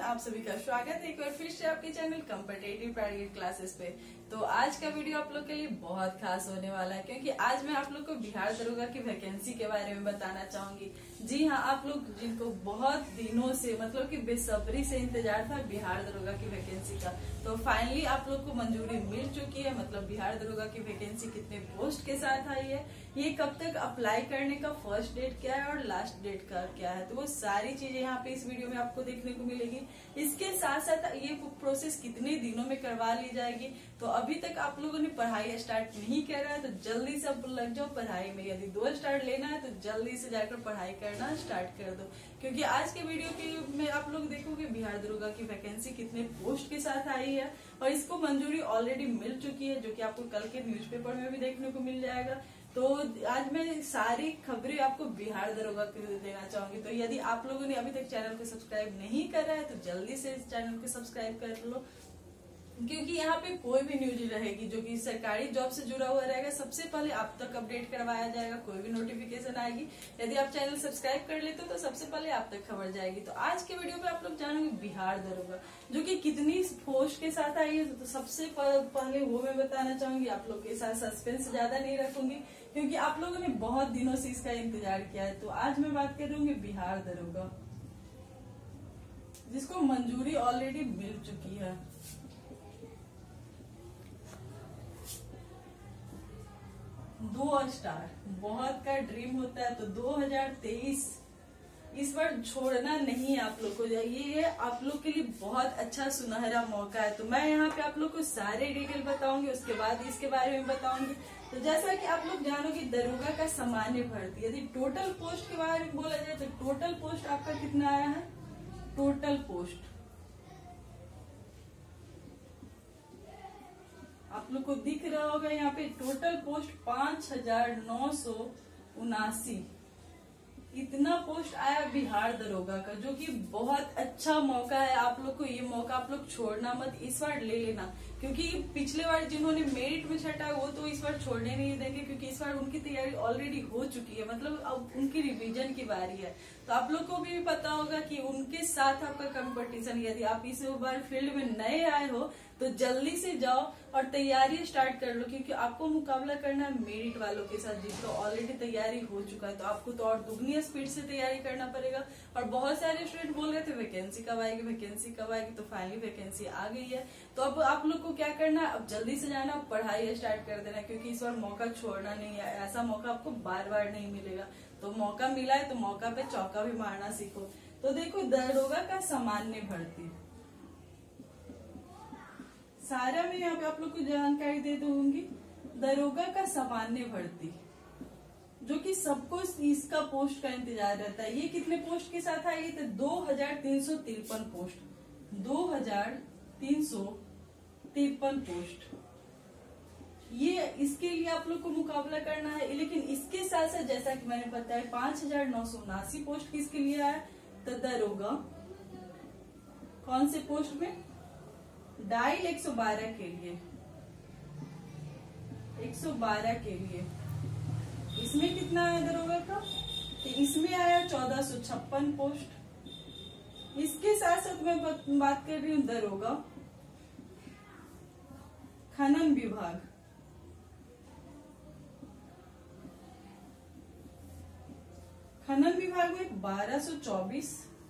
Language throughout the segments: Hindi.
आप सभी का स्वागत है एक बार फिर से आपके चैनल कॉम्पिटिटिव प्राइवेट क्लासेस पे। तो आज का वीडियो आप लोग के लिए बहुत खास होने वाला है, क्योंकि आज मैं आप लोग को बिहार दरोगा की वैकेंसी के बारे में बताना चाहूंगी। जी हाँ, आप लोग जिनको बहुत दिनों से मतलब कि बेसब्री से इंतजार था बिहार दरोगा की वैकेंसी का, तो फाइनली आप लोग को मंजूरी मिल चुकी है। मतलब बिहार दरोगा की वैकेंसी कितने पोस्ट के साथ आई है, ये कब तक अप्लाई करने का फर्स्ट डेट क्या है और लास्ट डेट का क्या है, तो वो सारी चीजें यहाँ पे इस वीडियो में आपको देखने को मिलेगी। इसके साथ साथ ये प्रोसेस कितने दिनों में करवा ली जाएगी। तो अभी तक आप लोगों ने पढ़ाई स्टार्ट नहीं करा है तो जल्दी से अब लग जाओ पढ़ाई में। यदि 2 स्टार लेना है तो जल्दी से जाकर पढ़ाई करना स्टार्ट कर दो, क्योंकि आज के वीडियो के में आप लोग देखोगे बिहार दरोगा की वैकेंसी कितने पोस्ट के साथ आई है और इसको मंजूरी ऑलरेडी मिल चुकी है, जो कि आपको कल के न्यूज़पेपर में भी देखने को मिल जाएगा। तो आज मैं सारी खबरें आपको बिहार दरोगा के देना चाहूंगी। तो यदि आप लोगों ने अभी तक चैनल को सब्सक्राइब नहीं करा है तो जल्दी से इस चैनल को सब्सक्राइब कर लो, क्योंकि यहाँ पे कोई भी न्यूज रहेगी जो कि सरकारी जॉब से जुड़ा हुआ रहेगा, सबसे पहले आप तक अपडेट करवाया जाएगा। कोई भी नोटिफिकेशन आएगी, यदि आप चैनल सब्सक्राइब कर लेते हो तो सबसे पहले आप तक खबर जाएगी। तो आज के वीडियो में आप लोग जानेंगे बिहार दरोगा जो कि कितनी पोस्ट के साथ आई है। तो सबसे पहले वो मैं बताना चाहूंगी, आप लोग के साथ सस्पेंस ज्यादा नहीं रखूंगी क्योंकि आप लोगों ने बहुत दिनों से इसका इंतजार किया है। तो आज मैं बात करूंगी बिहार दरोगा, जिसको मंजूरी ऑलरेडी मिल चुकी है। 2 स्टार बहुत का ड्रीम होता है, तो 2023 इस बार छोड़ना नहीं है आप लोग को। ये आप लोग के लिए बहुत अच्छा सुनहरा मौका है। तो मैं यहाँ पे आप लोग को सारे डिटेल बताऊंगी, उसके बाद इसके बारे में बताऊंगी। तो जैसा कि आप लोग जानोगे दरोगा का सामान्य भर्ती, यदि टोटल पोस्ट के बारे में बोला जाए तो टोटल पोस्ट आपका कितना आया है। टोटल पोस्ट आप लोग को दिख रहा होगा यहाँ पे, टोटल पोस्ट 5979 इतना पोस्ट आया बिहार दरोगा का, जो कि बहुत अच्छा मौका है आप लोग को। ये मौका आप लोग छोड़ना मत, इस बार ले लेना, क्योंकि पिछले बार जिन्होंने मेरिट में छटा वो तो इस बार छोड़ने नहीं देंगे, क्योंकि इस बार उनकी तैयारी ऑलरेडी हो चुकी है। मतलब अब उनकी रिवीजन की बारी है। तो आप लोग को भी पता होगा कि उनके साथ आपका कंपटीशन, यदि आप इस बार फील्ड में नए आए हो तो जल्दी से जाओ और तैयारी स्टार्ट कर लो, क्योंकि आपको मुकाबला करना है मेरिट वालों के साथ जिनका ऑलरेडी तैयारी हो चुका है। तो आपको तो और दुगनी स्पीड से तैयारी करना पड़ेगा। और बहुत सारे स्टूडेंट बोल रहे थे वैकेंसी कब आएगी, वैकेंसी कब आएगी, तो फाइनली वैकेंसी आ गई है। तो अब आप लोग को क्या करना है, अब जल्दी से जाना, पढ़ाई स्टार्ट कर देना, क्योंकि इस बार मौका छोड़ना नहीं है। ऐसा मौका आपको बार बार नहीं मिलेगा। तो मौका मिला है तो मौका पे चौका भी मारना सीखो। तो देखो दरोगा का सामान्य भर्ती सारा मैं यहाँ पे आप लोग को जानकारी दे दूंगी। दरोगा का सामान्य भर्ती जो कि सबको इसका पोस्ट का इंतजार रहता है, ये कितने पोस्ट के साथ आई तो 2353 पोस्ट, 2353 पोस्ट। ये इसके लिए आप लोग को मुकाबला करना है। लेकिन इसके साथ साथ जैसा कि मैंने बताया 5979 पोस्ट किसके लिए आया, तो दरोगा कौन से पोस्ट में, डायल 112 के लिए, 112 के लिए। इसमें कितना आया दरोगा का, तो इसमें आया 1456 पोस्ट। इसके साथ साथ मैं बात कर रही हूँ दरोगा खनन विभाग, खनन विभाग में 1224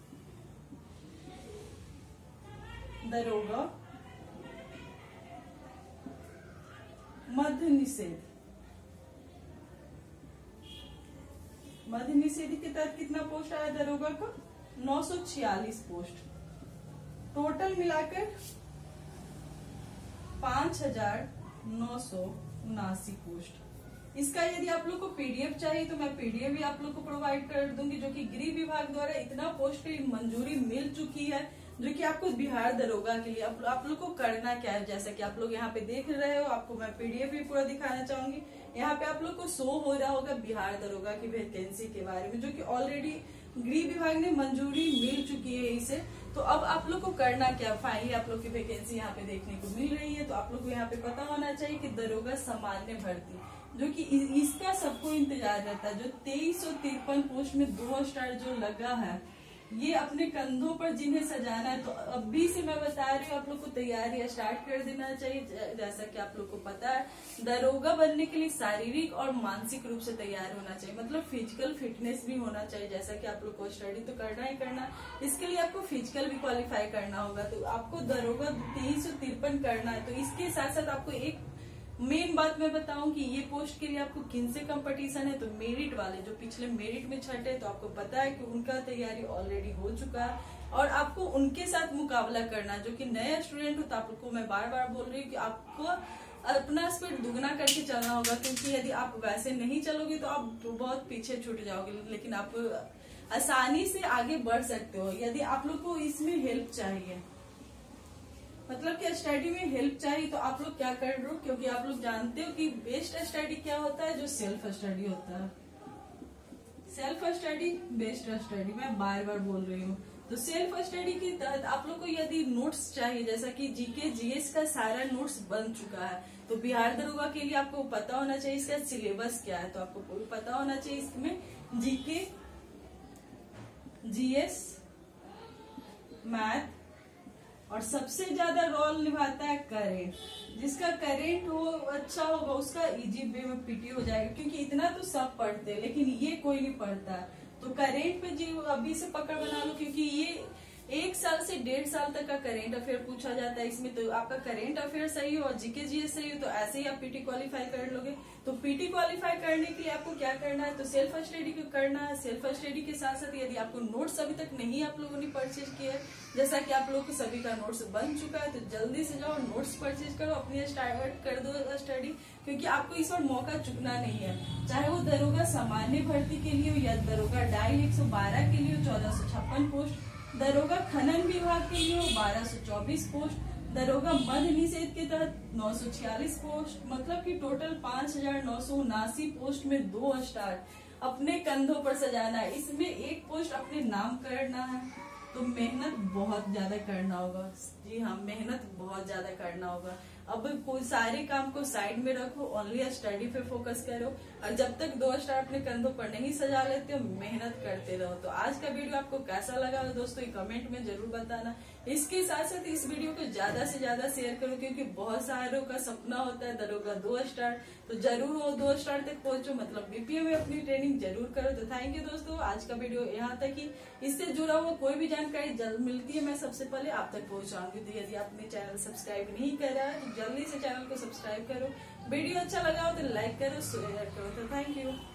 दरोगा मद्य निषेध, मद्य निषेध के तहत कितना पोस्ट आया दरोगा का, 946 पोस्ट। टोटल मिलाकर 5979 पोस्ट। इसका यदि आप लोग को पीडीएफ चाहिए तो मैं पीडीएफ भी आप लोग को प्रोवाइड कर दूंगी, जो कि गृह विभाग द्वारा इतना पोस्ट की मंजूरी मिल चुकी है, जो कि आपको बिहार दरोगा के लिए आप लोग को करना क्या है। जैसा कि आप लोग यहाँ पे देख रहे हो, आपको मैं पीडीएफ भी पूरा दिखाना चाहूंगी। यहाँ पे आप लोग को शो हो रहा होगा बिहार दरोगा की वैकेंसी के बारे में, जो कि ऑलरेडी गृह विभाग ने मंजूरी मिल चुकी है इसे। तो अब आप लोग को करना क्या, फाइनली आप लोग की वैकेंसी यहाँ पे देखने को मिल रही है। तो आप लोग को यहाँ पे पता होना चाहिए कि दरोगा सामान्य भर्ती, जो कि इसका सबको इंतजार रहता है, जो 2353 पोस्ट में 2 स्टार जो लगा है, ये अपने कंधों पर जिन्हें सजाना है, तो अभी से मैं बता रही हूँ आप लोग को तैयारी स्टार्ट कर देना चाहिए। जैसा कि आप लोग को पता है, दरोगा बनने के लिए शारीरिक और मानसिक रूप से तैयार होना चाहिए, मतलब फिजिकल फिटनेस भी होना चाहिए। जैसा कि आप लोग को स्टडी तो करना ही करना, इसके लिए आपको फिजिकल भी क्वालिफाई करना होगा। तो आपको दरोगा 2353 करना है। तो इसके साथ साथ आपको एक मेन बात मैं बताऊं कि ये पोस्ट के लिए आपको किन से कंपटीशन है, तो मेरिट वाले जो पिछले मेरिट में छठे, तो आपको पता है कि उनका तैयारी ऑलरेडी हो चुका है और आपको उनके साथ मुकाबला करना। जो कि नया स्टूडेंट हो तो आपको मैं बार बार बोल रही हूँ कि आपको अपना स्पीड दुगना करके चलना होगा, क्योंकि यदि आप वैसे नहीं चलोगे तो आप बहुत पीछे छूट जाओगे। लेकिन आप आसानी से आगे बढ़ सकते हो यदि आप लोग को इसमें हेल्प चाहिए, मतलब कि स्टडी में हेल्प चाहिए, तो आप लोग क्या कर रहे हो, क्योंकि आप लोग जानते हो कि बेस्ट स्टडी क्या होता है, जो सेल्फ स्टडी होता है। सेल्फ स्टडी बेस्ट स्टडी, मैं बार बार बोल रही हूँ। तो सेल्फ स्टडी के तहत आप लोग को यदि नोट्स चाहिए, जैसा कि जीके जीएस का सारा नोट्स बन चुका है, तो बिहार दरोगा के लिए आपको पता होना चाहिए इसका सिलेबस क्या है। तो आपको पता होना चाहिए इसमें जीके, जीएस, मैथ, और सबसे ज्यादा रोल निभाता है करेंट। जिसका करेंट हो अच्छा होगा उसका इजी वे में पीटी हो जाएगा, क्योंकि इतना तो सब पढ़ते हैं लेकिन ये कोई नहीं पढ़ता। तो करेंट पे जी अभी से पकड़ बना लो, क्योंकि ये 1 साल से 1.5 साल तक का करेंट अफेयर पूछा जाता है इसमें। तो आपका करेंट अफेयर सही हो और जीके जीएस सही हो तो ऐसे ही आप पीटी क्वालिफाई कर लोगे। तो पीटी क्वालिफाई करने के लिए आपको क्या करना है, तो सेल्फ स्टडी को करना है। सेल्फ स्टडी के साथ साथ यदि आपको नोट्स अभी तक नहीं आप लोगों ने परचेज किया, जैसा कि आप लोग को सभी का नोट्स बन चुका है, तो जल्दी से जाओ नोट्स परचेज करो, अपनी स्टार्ट कर दो स्टडी, क्योंकि आपको इस बार मौका चुकना नहीं है। चाहे वो दरोगा सामान्य भर्ती के लिए हो या दरोगा डायल 112 के लिए हो 1456 पोस्ट, दरोगा खनन विभाग के लिए हो 1224 पोस्ट, दरोगा मध्य निषेध के तहत 946 पोस्ट, मतलब कि टोटल 5979 पोस्ट में 2 स्टार अपने कंधों पर सजाना है। इसमें एक पोस्ट अपने नाम करना है, तो मेहनत बहुत ज्यादा करना होगा। जी हाँ, मेहनत बहुत ज्यादा करना होगा। अब कोई सारे काम को साइड में रखो, ओनली स्टडी पे फोकस करो, और जब तक 2 स्टार अपने कंधों पर नहीं सजा लेते हो मेहनत करते रहो। तो आज का वीडियो आपको कैसा लगा दोस्तों, ये कमेंट में जरूर बताना। इसके साथ साथ इस वीडियो को ज्यादा से ज्यादा शेयर करो, क्योंकि बहुत सारों का सपना होता है दरोगा 2 स्टार, तो जरूर वो 2 स्टार तक पहुंचो, मतलब बीपीओ में अपनी ट्रेनिंग जरूर करो। तो थैंक यू दोस्तों, आज का वीडियो यहाँ तक ही। इससे जुड़ा हुआ कोई भी जानकारी जल्द मिलती है मैं सबसे पहले आप तक पहुंचाऊंगी। तो यदि आपने चैनल सब्सक्राइब नहीं करा है तो जल्दी से चैनल को सब्सक्राइब करो। वीडियो अच्छा लगा हो तो लाइक करो, शेयर करो। तो थैंक यू।